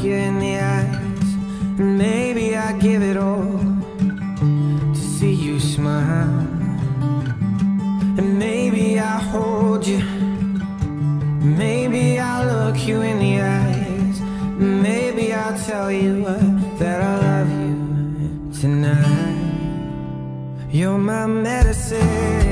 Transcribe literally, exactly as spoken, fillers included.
you in the eyes, and maybe I give it all to see you smile. And maybe I hold you, maybe I look you in the eyes, maybe I'll tell you that I love you tonight. You're my medicine,